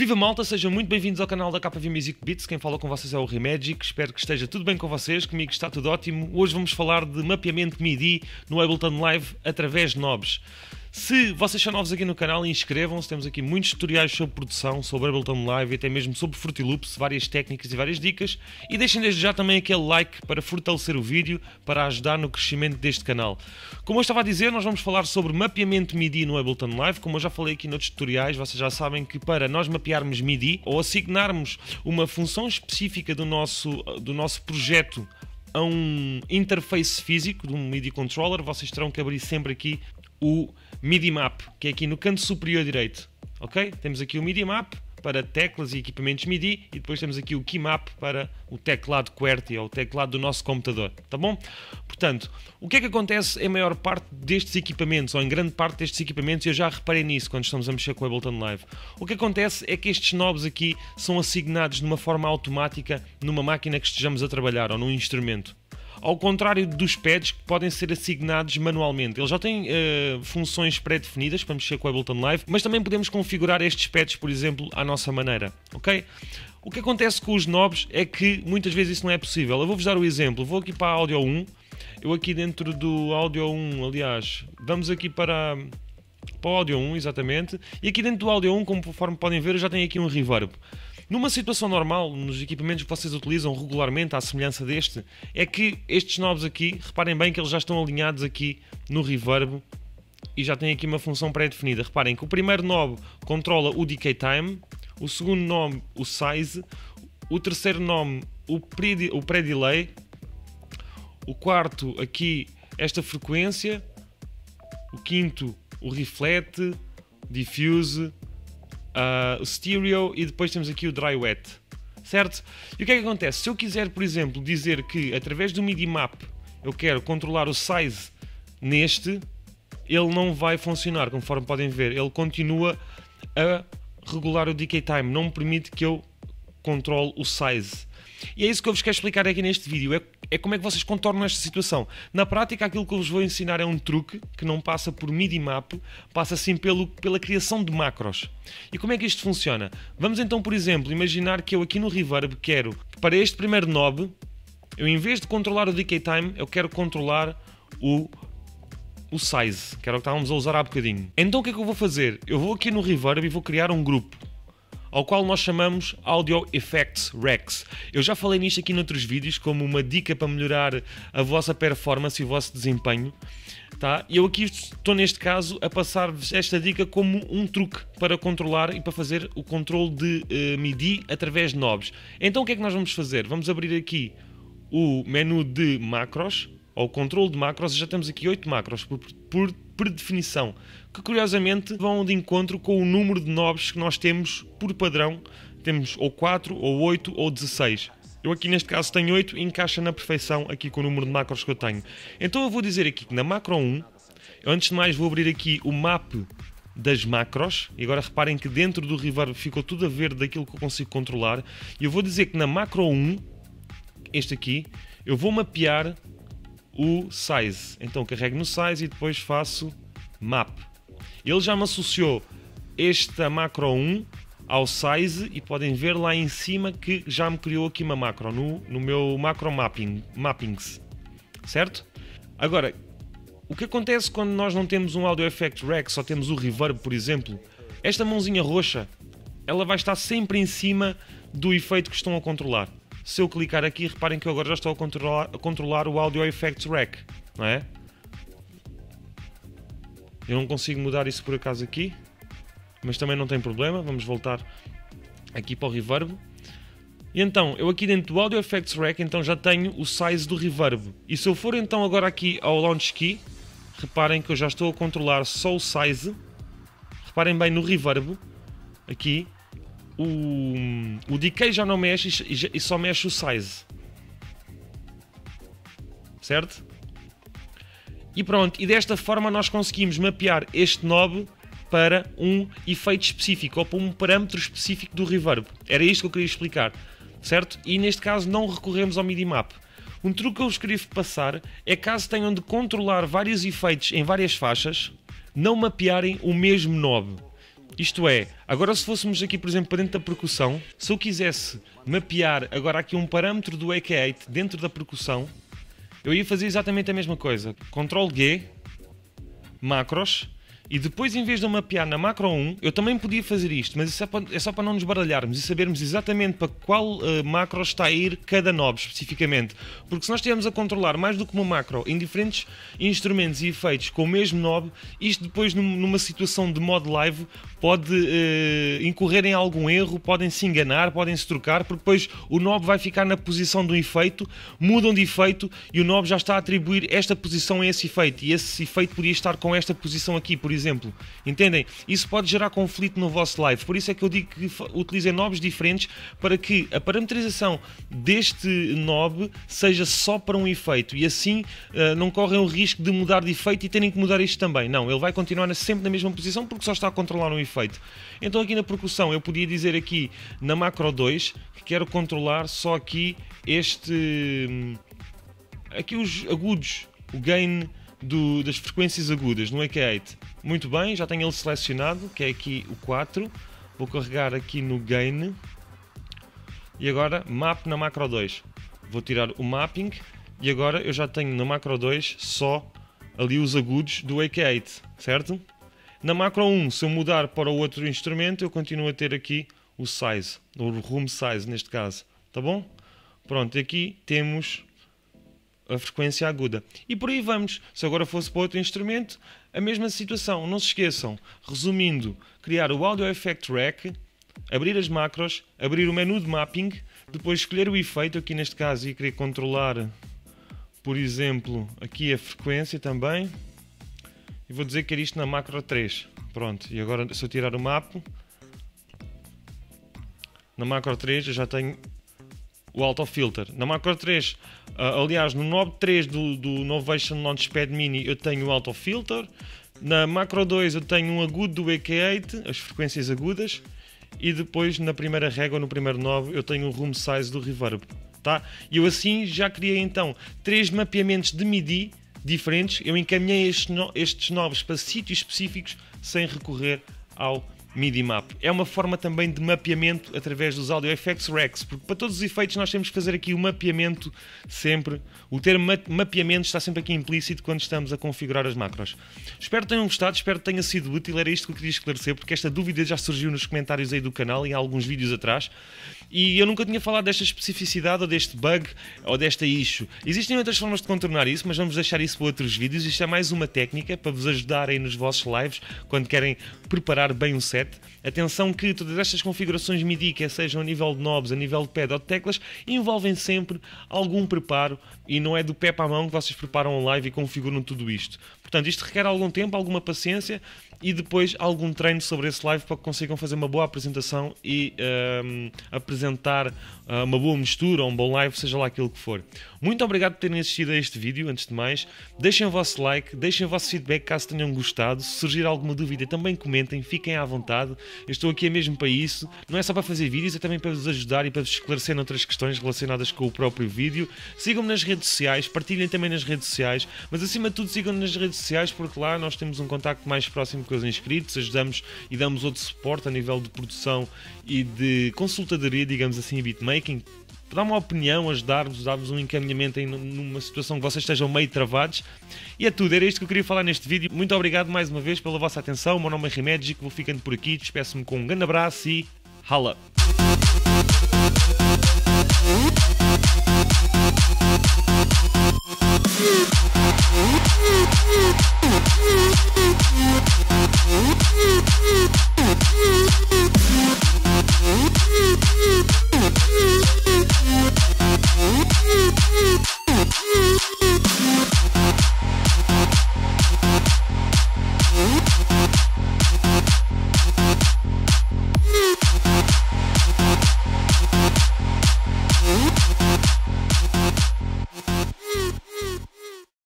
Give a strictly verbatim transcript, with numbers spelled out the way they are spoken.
Viva malta, sejam muito bem-vindos ao canal da K V Music Beats. Quem fala com vocês é o Remegic. Espero que esteja tudo bem com vocês, comigo está tudo ótimo. Hoje vamos falar de mapeamento M I D I no Ableton Live através de knobs. Se vocês são novos aqui no canal, inscrevam-se, temos aqui muitos tutoriais sobre produção, sobre Ableton Live e até mesmo sobre Fruity Loops, várias técnicas e várias dicas. E deixem desde já também aquele like para fortalecer o vídeo, para ajudar no crescimento deste canal. Como eu estava a dizer, nós vamos falar sobre mapeamento M I D I no Ableton Live. Como eu já falei aqui noutros tutoriais, vocês já sabem que para nós mapearmos M I D I ou assignarmos uma função específica do nosso, do nosso projeto a um interface físico de um M I D I controller, vocês terão que abrir sempre aqui o M I D I Map, que é aqui no canto superior direito, ok? Temos aqui o M I D I Map para teclas e equipamentos M I D I e depois temos aqui o Key Map para o teclado QWERTY ou o teclado do nosso computador, tá bom? Portanto, o que é que acontece em maior parte destes equipamentos, ou em grande parte destes equipamentos, e eu já reparei nisso quando estamos a mexer com o Ableton Live. O que acontece é que estes knobs aqui são assignados de uma forma automática numa máquina que estejamos a trabalhar ou num instrumento. Ao contrário dos pads que podem ser assignados manualmente. Eles já têm uh, funções pré-definidas para mexer com o Ableton Live, mas também podemos configurar estes pads, por exemplo, à nossa maneira, ok? O que acontece com os knobs é que muitas vezes isso não é possível. Eu vou-vos dar o exemplo. Vou aqui para a Audio um. Eu aqui dentro do Audio um, aliás, vamos aqui para, para o Audio um, exatamente. E aqui dentro do Audio um, conforme podem ver, eu já tenho aqui um reverb. Numa situação normal, nos equipamentos que vocês utilizam regularmente, à semelhança deste, é que estes knobs aqui, reparem bem que eles já estão alinhados aqui no reverb e já têm aqui uma função pré-definida. Reparem que o primeiro knob controla o decay time, o segundo knob o size, o terceiro knob o pré-delay, o quarto aqui esta frequência, o quinto o reflect, diffuse, Uh, o stereo e depois temos aqui o dry wet, certo? E o que é que acontece? Se eu quiser, por exemplo, dizer que através do M I D I Map eu quero controlar o size neste, ele não vai funcionar, conforme podem ver. Ele continua a regular o decay time, não me permite que eu controle o size. E é isso que eu vos quero explicar aqui neste vídeo, é, é como é que vocês contornam esta situação. Na prática, aquilo que eu vos vou ensinar é um truque que não passa por M I D I Map, passa sim pelo, pela criação de macros. E como é que isto funciona? Vamos então, por exemplo, imaginar que eu aqui no reverb quero que para este primeiro knob, eu em vez de controlar o decay time, eu quero controlar o, o size, que era o que estávamos a usar há bocadinho. Então o que é que eu vou fazer? Eu vou aqui no reverb e vou criar um grupo, ao qual nós chamamos Audio Effects Rex. Eu já falei nisto aqui noutros vídeos como uma dica para melhorar a vossa performance e o vosso desempenho, tá? E eu aqui estou neste caso a passar-vos esta dica como um truque para controlar e para fazer o controle de uh, M I D I através de knobs. Então o que é que nós vamos fazer? Vamos abrir aqui o menu de macros, ou controle de macros, e já temos aqui oito macros por, por, por definição, que curiosamente vão de encontro com o número de knobs que nós temos por padrão. Temos ou quatro, ou oito, ou dezesseis. Eu aqui neste caso tenho oito e encaixa na perfeição aqui com o número de macros que eu tenho. Então eu vou dizer aqui que na macro um, eu antes de mais vou abrir aqui o map das macros, e agora reparem que dentro do reverb ficou tudo a ver daquilo que eu consigo controlar, e eu vou dizer que na macro um, este aqui, eu vou mapear o size. Então carrego no size e depois faço map. Ele já me associou esta macro um ao size e podem ver lá em cima que já me criou aqui uma macro no, no meu macro mapping, mappings, certo? Agora, o que acontece quando nós não temos um Audio Effect Rex, só temos o reverb, por exemplo? Esta mãozinha roxa, ela vai estar sempre em cima do efeito que estão a controlar. Se eu clicar aqui, reparem que eu agora já estou a controlar, a controlar o Audio Effects Rec, não é? Eu não consigo mudar isso por acaso aqui, mas também não tem problema. Vamos voltar aqui para o reverb. E então, eu aqui dentro do Audio Effects Rec, então já tenho o size do reverb. E se eu for então agora aqui ao Launch Key, reparem que eu já estou a controlar só o size. Reparem bem no reverb, aqui, O, o decay já não mexe e, e só mexe o size, certo? E pronto, e desta forma nós conseguimos mapear este knob para um efeito específico ou para um parâmetro específico do reverb. Era isto que eu queria explicar, certo? E neste caso não recorremos ao M I D I Map. Um truque que eu vos queria passar é caso tenham de controlar vários efeitos em várias faixas, não mapearem o mesmo knob. Isto é, agora se fôssemos aqui, por exemplo, para dentro da percussão, se eu quisesse mapear agora aqui um parâmetro do A K oito dentro da percussão, eu ia fazer exatamente a mesma coisa. control G, macros, e depois, em vez de eu mapear na macro um, eu também podia fazer isto, mas isso é, para, é só para não nos baralharmos e sabermos exatamente para qual uh, macro está a ir cada knob especificamente. Porque se nós estivermos a controlar mais do que uma macro em diferentes instrumentos e efeitos com o mesmo knob, isto depois numa situação de modo live pode uh, incorrer em algum erro, podem se enganar, podem se trocar, porque depois o knob vai ficar na posição do efeito, mudam de efeito e o knob já está a atribuir esta posição a esse efeito, e esse efeito podia estar com esta posição aqui, por exemplo. Entendem? Isso pode gerar conflito no vosso live, por isso é que eu digo que utilizem knobs diferentes para que a parametrização deste knob seja só para um efeito e assim uh, não correm o risco de mudar de efeito e terem que mudar isto também. Não, ele vai continuar sempre na mesma posição porque só está a controlar um efeito. Então aqui na percussão eu podia dizer aqui na macro dois que quero controlar só aqui este aqui os agudos, o gain do, das frequências agudas no A K oito. Muito bem, já tenho ele selecionado, que é aqui o quatro. Vou carregar aqui no gain e agora map na macro dois. Vou tirar o mapping e agora eu já tenho na macro dois só ali os agudos do A K oito, certo? Na macro um, se eu mudar para o outro instrumento, eu continuo a ter aqui o size, o room size neste caso, tá bom? Pronto, aqui temos a frequência aguda. E por aí vamos. Se agora fosse para outro instrumento, a mesma situação. Não se esqueçam, resumindo, criar o Audio Effect Rack, abrir as macros, abrir o menu de mapping, depois escolher o efeito, aqui neste caso ia querer controlar, por exemplo, aqui a frequência também. E vou dizer que era isto na macro três. Pronto, e agora se eu tirar o map, na macro três eu já tenho o Auto Filter. Na macro três, uh, aliás, no knob três do, do Novation Launchpad Mini eu tenho o Auto Filter. Na macro dois eu tenho um agudo do A K oito, as frequências agudas. E depois na primeira régua, no primeiro knob, eu tenho o Room Size do Reverb. Tá? E eu assim já criei então três mapeamentos de MIDI diferentes. Eu encaminhei estes, no, estes knobs para sítios específicos sem recorrer ao MIDI Map. É uma forma também de mapeamento através dos Audio Effects Racks, porque para todos os efeitos nós temos que fazer aqui o mapeamento sempre. O termo mapeamento está sempre aqui implícito quando estamos a configurar as macros. Espero que tenham gostado, espero que tenha sido útil, era isto que eu queria esclarecer, porque esta dúvida já surgiu nos comentários aí do canal e há alguns vídeos atrás. E eu nunca tinha falado desta especificidade ou deste bug ou desta issue. Existem outras formas de contornar isso, mas vamos deixar isso para outros vídeos. Isto é mais uma técnica para vos ajudar aí nos vossos lives, quando querem preparar bem um set. Atenção que todas estas configurações MIDI, quer sejam a nível de knobs, a nível de pad ou de teclas, envolvem sempre algum preparo e não é do pé para a mão que vocês preparam um live e configuram tudo isto. Portanto, isto requer algum tempo, alguma paciência e depois algum treino sobre esse live para que consigam fazer uma boa apresentação e um, apresentar uh, uma boa mistura ou um bom live, seja lá aquilo que for. Muito obrigado por terem assistido a este vídeo, antes de mais. Deixem o vosso like, deixem o vosso feedback caso tenham gostado. Se surgir alguma dúvida também comentem, fiquem à vontade. Eu estou aqui mesmo para isso. Não é só para fazer vídeos, é também para vos ajudar e para vos esclarecer noutras questões relacionadas com o próprio vídeo. Sigam-me nas redes sociais, partilhem também nas redes sociais, mas acima de tudo sigam-me nas redes sociais porque lá nós temos um contacto mais próximo com os inscritos, ajudamos e damos outro suporte a nível de produção e de consultadoria, digamos assim, beatmaking. Dar uma opinião, ajudar-vos, dar-vos um encaminhamento em numa situação que vocês estejam meio travados. E é tudo, era isto que eu queria falar neste vídeo. Muito obrigado mais uma vez pela vossa atenção. O meu nome é Remegic, vou ficando por aqui, despeço-me com um grande abraço e hala!